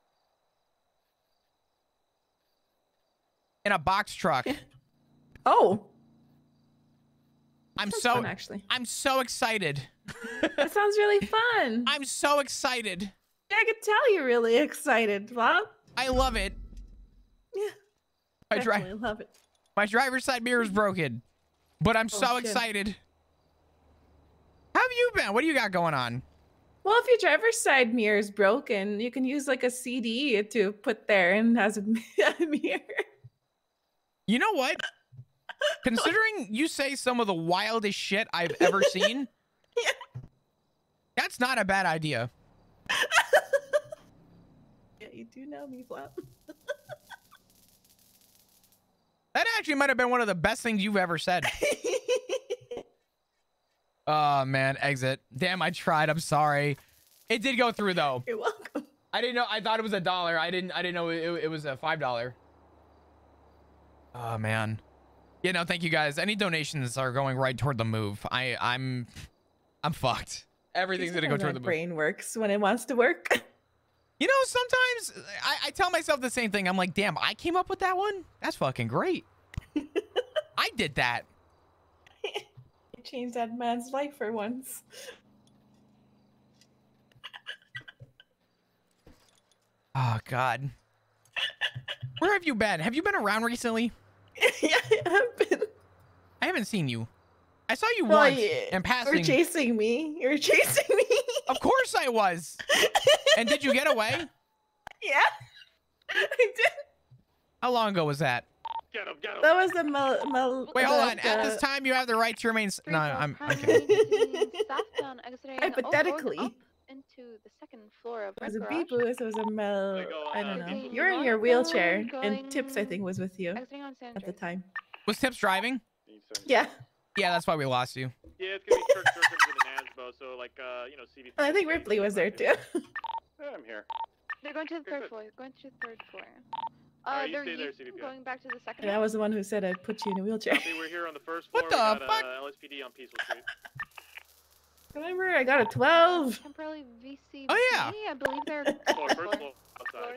In a box truck. Oh. I'm That's so fun, actually. I'm so excited. That sounds really fun. I'm so excited. I could tell you're really excited, Flop. I love it. Yeah. My Definitely drive love it. my driver's side mirror is broken. But I'm Oh, so shit. excited. How have you been? What do you got going on? Well, if your driver's side mirror is broken, you can use like a C D to put there and has a, a mirror. You know what? Considering you say some of the wildest shit I've ever seen, that's not a bad idea. Yeah, you do know me, Flop. That actually might have been one of the best things you've ever said. Oh man, exit. Damn, I tried. I'm sorry. It did go through though. You're welcome. I didn't know. I thought it was a dollar. I didn't. I didn't know it, it was a five dollar. Oh man. Yeah, no, thank you guys. Any donations are going right toward the move. I, I'm, I'm fucked. Everything's gonna go toward the My move. brain works when it wants to work. You know, sometimes I, I tell myself the same thing. I'm like, damn, I came up with that one. That's fucking great. I did that. You changed that man's life for once. Oh God. Where have you been? Have you been around recently? Yeah, I have been. I haven't seen you. I saw you Well, once yeah, in passing. You're chasing me. You're chasing me. Of course I was. And did you get away? Yeah, I did. How long ago was that? Get him, get him. That was the mel. mel Wait, hold the- on. At this the- time, you have the right to remain. S no, I'm. I'm Currently kidding. southbound exiting Hypothetically. up into the second floor of It was Red a Garage. beep boost. It was a mel. go, I don't uh, know. Exiting You were in your wheelchair, northbound, and Tips, I think, was with you Exiting on San at the Andreas. time. Was Tips driving? Yeah. Yeah, that's why we lost you. Yeah, it's gonna be Kirk Jerkins and an Asbo, so like, uh, you know, C B C. And I think Ripley was there too. Yeah, I'm here. They're going to the You're third good. floor. Going to the third floor. Alright, Uh, you they're stay there, using- C B P. going back to the second. And I was the one who said I'd put you in a wheelchair. Copy, we're here on the first floor. What the we got, fuck? Uh, L S P D on Peaceful Street. Remember, I got a twelve. Temporarily V C. Oh, yeah. I believe they're Floor, first first floor. floor, outside.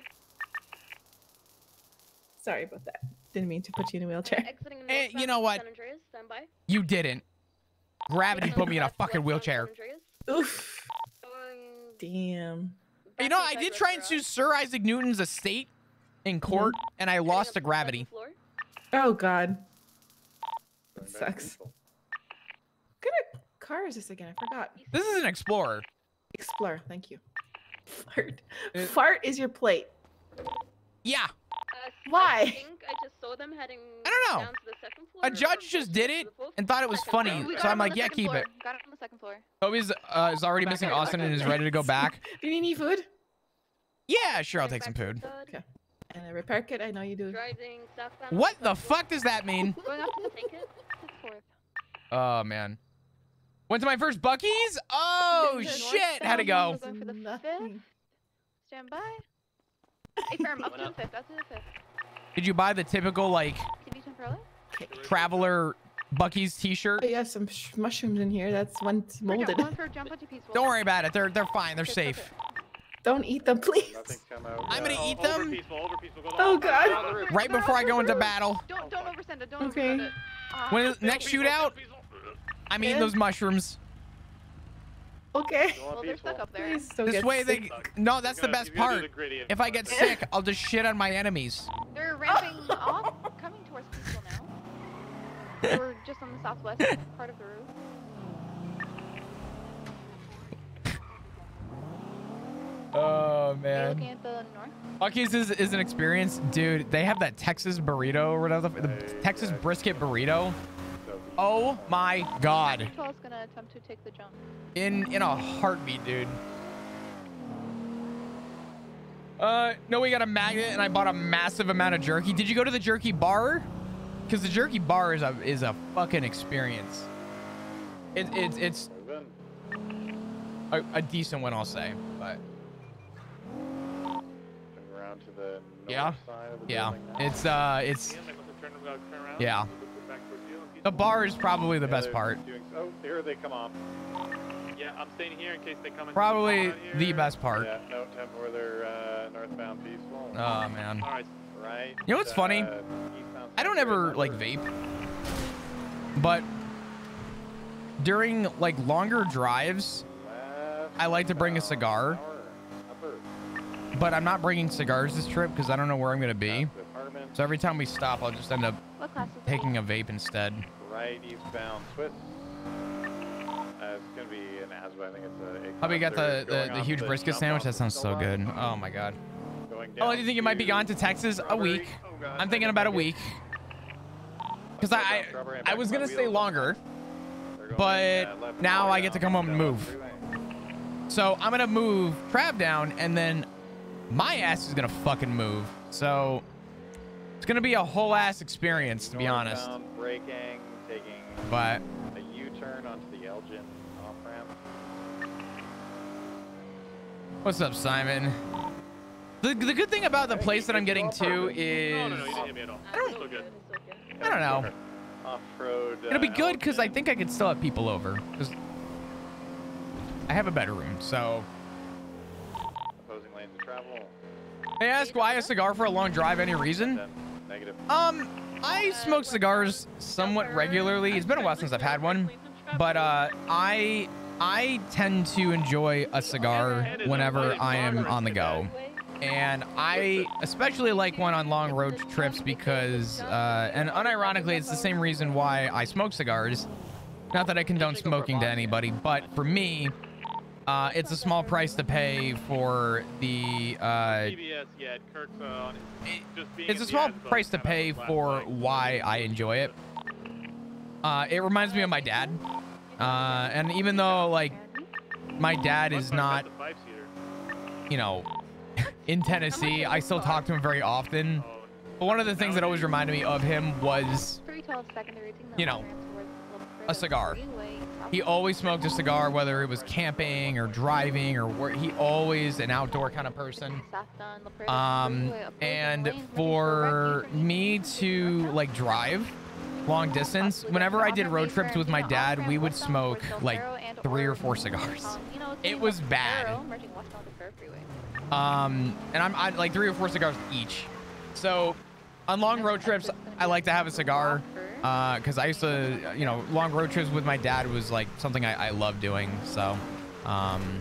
Sorry about that. Didn't mean to put you in a wheelchair. Exiting Eh, you northbound know what? San Andreas, stand by. You didn't. Gravity put me in a fucking Westbound wheelchair. San Andreas. Oof. Going Damn. back You know, inside I did Red try and Garage. sue Sir Isaac Newton's estate in court, and I Heading lost up to the gravity. second floor. Oh God. That sucks. What kind of car is this again? I forgot. This is an Explorer. Explorer. Thank you. Fart. It- Fart is your plate. Yeah. Uh, Why? I think I just saw them heading I don't know. down to the second floor. A judge just did it and thought it was funny, We got so him I'm on like, the yeah, second keep floor. it. Got it on the second floor. Toby's uh, is already missing Austin and is ready to go back. Do you need any food? Yeah, sure, I'll take some food. Okay. And a repair kit, I know you do. Driving southbound. What the fuck does that mean? Going up to the tank it. To the fourth. Oh man. Went to my first Buc-ee's? Oh shit, how'd it go? We're going for the fifth. Stand by. Hey, firm, up to the fifth. Up to the fifth. Did you buy the typical like Can you turn for traveler Buc-ee's t-shirt? Oh, yeah, some sh mushrooms in here. That's one molded. One for jump onto peaceful. Don't worry about it. They're they're fine. They're safe. Don't eat them, please. I'm gonna eat them Oh god. right before I go into battle. Don't don't oversend it. Don't Okay. oversend it. Uh, When the next shootout, I'm eating Yeah. those mushrooms. Okay. well, they're stuck up there. Please don't This get way sick. they no, that's the best part. If I get sick, I'll just shit on my enemies. They're ramping off, coming towards peaceful now. We're just on the southwest part of the route. Oh Are you man. looking at the north? Buc-ee's is, is an experience, dude. They have that Texas burrito or whatever, the, the Texas brisket burrito. Oh my god. twelve is gonna attempt to take the jump. In in a heartbeat, dude. Uh, no, we got a magnet, and I bought a massive amount of jerky. Did you go to the jerky bar? Because the jerky bar is a is a fucking experience. It, it it's a, a decent one, I'll say. But Around to the north yeah, side of the yeah, building now. it's uh, it's yeah. The bar is probably the Yeah, best they're part. doing- Oh, here they come off. Yeah, I'm staying here in case they come in. Probably the best part. Yeah, no, ten for their uh, northbound peaceful. Oh man. All right. Right. You know what's funny? uh, eastbound I don't Southway ever number. like vape, but during like longer drives, Left, I like to bring a cigar. hour, upper, But I'm not bringing cigars this trip because I don't know where I'm gonna be. past the apartment, So every time we stop, I'll just end up What class is it? taking a vape instead. right eastbound Swiss. Uh, it's gonna be an Asba. I think it's a. a Hubby got cluster the, going the, the off huge the brisket jump sandwich. off That the sounds so Stillwater, good. Oh my god. going Oh, down do you think you might be to gone to Texas? A Strawberry. week. Oh, God, I'm thinking I about a think week. Because I, I Strawberry and I back was to my gonna stay wheels. longer, They're going, but uh, left now forward I get to down come home and South move. Freeway. So I'm gonna move Trav down, and then my ass is gonna fucking move. So it's gonna be a whole ass experience, to be honest. Northbound braking, taking But a U-turn onto the Elgin off-ramp. what's up, Simon? The, the good thing about the place that I'm getting to is No, no, no, you didn't hit me at all. I don't- Still good. I don't know. Off-road. It'll be uh, good because I Elgin. think I could still have people over. Because I have a better room. So Opposing lanes of travel. may I ask why a cigar for a long drive? Any reason? Then negative. Um, I smoke cigars somewhat regularly. It's been a while since I've had one, but uh, I I tend to enjoy a cigar whenever I am on the go. And I especially like one on long road trips because, uh, and unironically, it's the same reason why I smoke cigars. Not that I condone smoking to anybody, but for me, uh, it's a small price to pay for the, uh, C B S, yeah, Kirk's uh, on his, just being it's in a the small ad, so price to kinda pay flat for flag. why I enjoy it. Uh, it reminds me of my dad. Uh, and even though, like, my dad is not, you know, in Tennessee, I still talk to him very often. But one of the things that always reminded me of him was, three twelve secondary. taking the you know, off-ramp towards Little Crit a cigar. Freeway, He always smoked a cigar, whether it was camping or driving or where he always an outdoor kind of person. southbound La Prairie Um, Freeway, opposing and lanes, making for correct U-turn me to like drive long distance, whenever I did road trips with my dad, we would smoke like three or four cigars. Um, you know, it's It leading was up to bad. Barrow, merging westbound La Prairie Freeway. Um, and I'm I, like three or four cigars each. So on long road trips, I like to have a cigar. Uh, cause I used to, you know, long road trips with my dad was like something I, I love doing. So, um,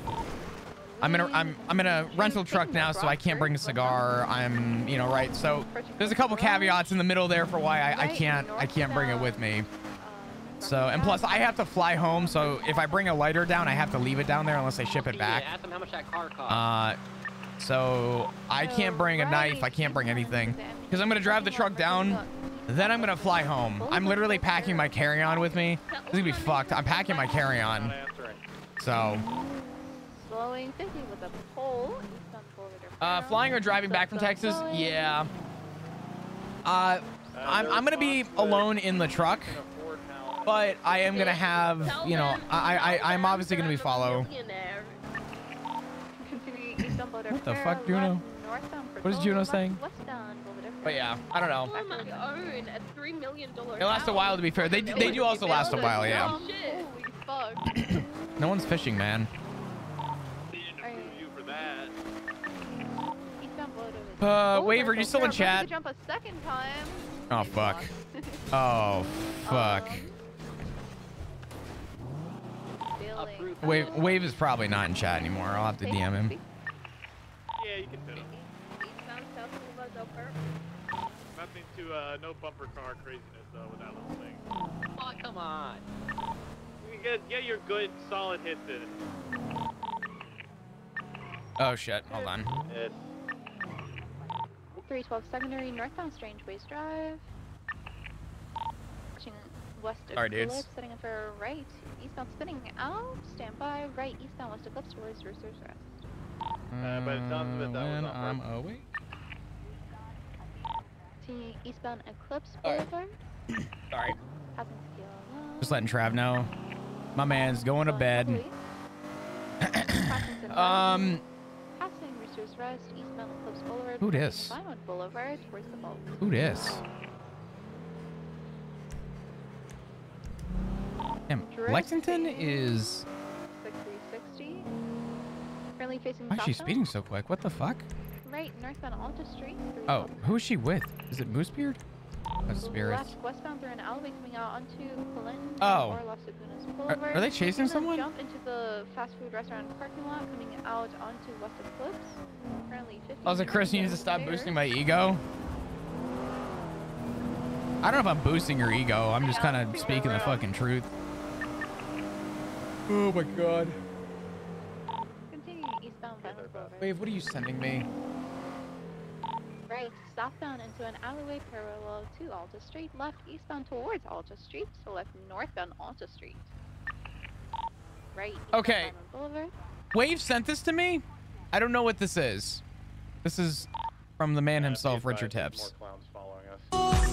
I'm in a, I'm, I'm in a rental truck now, so I can't bring a cigar. I'm, you know, right. So there's a couple caveats in the middle there for why I, I can't, I can't bring it with me. So, and plus I have to fly home. So if I bring a lighter down, I have to leave it down there unless I ship it back. Ask them how much that car cost. Uh, So I can't bring a knife. I can't bring anything because I'm gonna drive the truck down. Then I'm gonna fly home. I'm literally packing my carry-on with me. This is gonna be fucked. I'm packing my carry-on. So. Slowing fifty with a pole. Uh, flying or driving back from Texas? Yeah. Uh, I'm I'm gonna be alone in the truck, but I am gonna have, you know, I I I'm obviously gonna be follow. What the fuck, Juno? What is Juno saying? But yeah, I don't know. Own a three million dollar. It lasts a while, to be fair. They they do also last a while, yeah. Holy fuck. No one's fishing, man. Uh, Waver, you still in chat? Jump a second time. Oh fuck. Oh fuck. Wave Wave is probably not in chat anymore. I'll have to D M him. Yeah, you can fit him. Nothing to, uh, no bumper car craziness though with that little thing. Oh, come on. You can get, get your good, solid hits in. Oh shit, hold on. It, three twelve secondary, northbound Strangeways Drive. Watching west of Alright, dudes. Eclipse, setting up for right, eastbound spinning out, stand by, right, eastbound west Eclipse towards Roosters Rest. uh, but it sounds a bit that was When on I'm purpose. awake. To eastbound Eclipse All right. Boulevard. Sorry. Passing Skill Alone. Just letting Trav know. My man's going to bed. Passing um. Passing Roosters Rest, eastbound Eclipse Boulevard. Who dis? Vinewood Boulevard towards the vault. Who dis? Damn, Lexington is. sixty sixty. Currently facing Why is she southbound. speeding so quick? What the fuck? Right, northbound Alta Street. Oh, who is she with? Is it Moosebeard? That's Spirit. Left westbound through an alleyway coming out onto Clinton Oh. or Las Lagunas Are, Boulevard. are they chasing Gonna someone? Jump into the fast food restaurant parking lot coming out onto West Eclipse. Currently fifty. I was like, Chris, you need to stop boosting my ego. I don't know if I'm boosting your ego. I'm just kind of speaking the fucking truth. Oh my god. Continue eastbound Vinewood Boulevard. Wave, what are you sending me? Right, southbound into an alleyway parallel to Alta Street. Left eastbound towards Alta Street. Select northbound Alta Street. Right. eastbound Okay. Vinewood Boulevard. Wave sent this to me. I don't know what this is. This is from the man himself, Richard Tips. More clowns following us.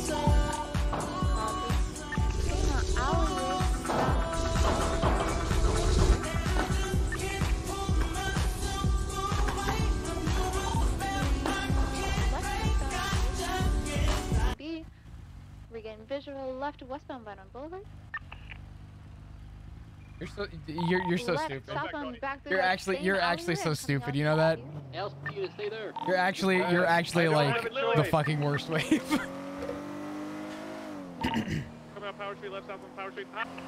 B. Regain visual left westbound Vinewood Boulevard. You're so you're you're so Left, stupid. southbound back through You're that actually same you're actually alleyway so coming stupid. out You know that? Else you to stay there. You're actually you're actually I don't like have a the choice. fucking worst Wave. Coming out Power Street, left south on Power Street. Pop.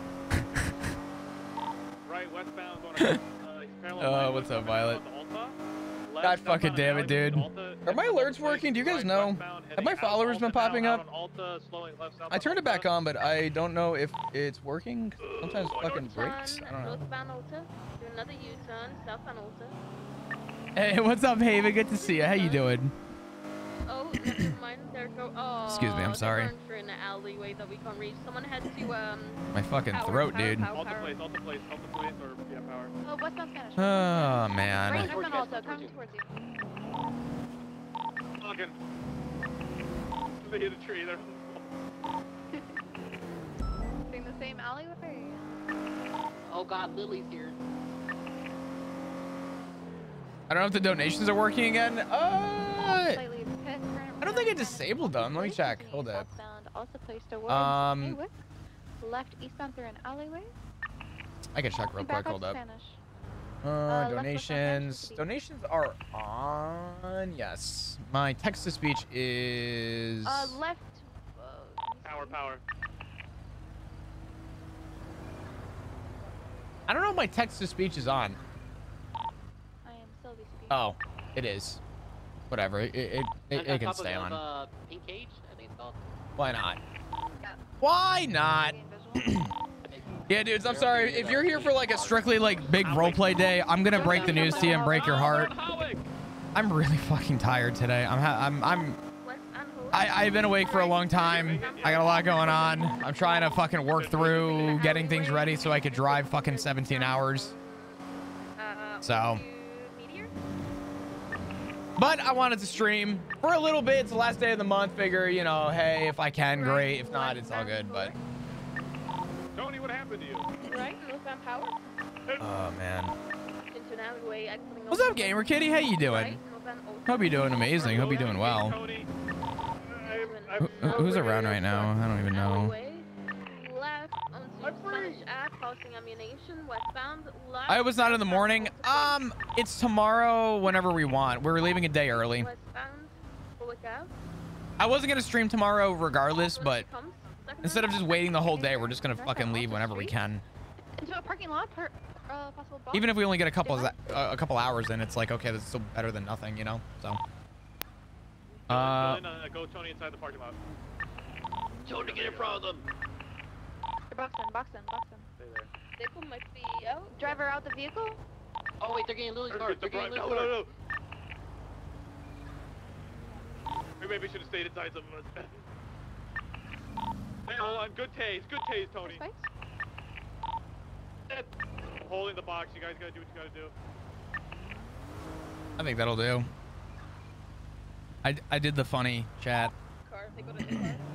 Right, westbound going to, uh, parallel Oh, line, what's up, westbound Violet? onto Alta. Left, God southbound fucking on damn it, Alleyway dude. to Alta, Are my alerts working? Do you guys right, know? westbound, Have my heading out followers been Alta now, popping out up? on Alta, slowing left, south I on turned it back Alta. on, but I don't know if it's working. Sometimes it fucking breaks. I don't know. Northbound Alta. Do another U-turn. Southbound Alta. Hey, what's up, Haven? Good to see you. How you doing? Oh, never mind. There go. Oh. Excuse me, I'm sorry. They're going through an alleyway that we can't reach. Someone had to um. My fucking power, throat, power, dude. Power, Alta power. place, Alta place, Alta place, or yeah, power. Oh, westbound Spanish. Oh, Right, man. northbound Alta coming towards you. Fucking. They hit a tree. They're. Seeing the same alleyway. Oh god, Lily's here. I don't know if the donations are working again. Uh, Slightly pissed. I don't think I disabled them. Let me check. Hold up. Southbound also placed towards Um, Haywick. Left eastbound through an alleyway. I can check real Back quick. up Hold up. Spanish. Uh, left donations. Donations are on. Yes. My text to speech is. Uh, left. Power, power. I don't know if my text to speech is on. I am Sylvie speaking. Oh, it is. Whatever. It it it, it can stay on. Uh, pink cage, I think it's called. Why not? Why not? Yeah, dudes, I'm sorry. If you're here for like a strictly like big roleplay day, I'm gonna break the news to you and break your heart. I'm really fucking tired today. I'm ha I'm I'm I I've been awake for a long time. I got a lot going on. I'm trying to fucking work through getting things ready so I could drive fucking seventeen hours. So. But I wanted to stream for a little bit. It's the last day of the month. Figure, you know, hey, if I can, great. If not, it's all good. But. Tony, what happened to you? Right, northbound power. Oh man. Into an alleyway, exiting What's up, Gamer Kitty? How you doing? Hope you're doing amazing. Hope you're doing well. Who, who's around right now? I don't even know. Left onto Spanish Ave, crossing ammunition, westbound. Left. I was not in the morning. Um, it's tomorrow whenever we want. We're leaving a day early. Westbound, Bullock Ave. I wasn't gonna stream tomorrow regardless, but instead of just waiting the whole day, we're just gonna fucking leave whenever we can. Into a parking lot per uh, possible block. Even if we only get a couple of, uh, a couple hours in, it's like okay, that's still better than nothing, you know. So. Uh. Go Tony inside the parking lot. Tony, get in front of them. Box in, box in, box in. Stay there. Vehicle might be out. Driver out the vehicle. Oh wait, they're getting Lily's car. They're getting Lily's No, car. no, no. We maybe should have stayed inside some of us. Hey, hold on. Good tase. Good tase, Tony. I'm holding the box. You guys gotta do what you gotta do. I think that'll do. I, I did the funny chat. Car. They go to the car.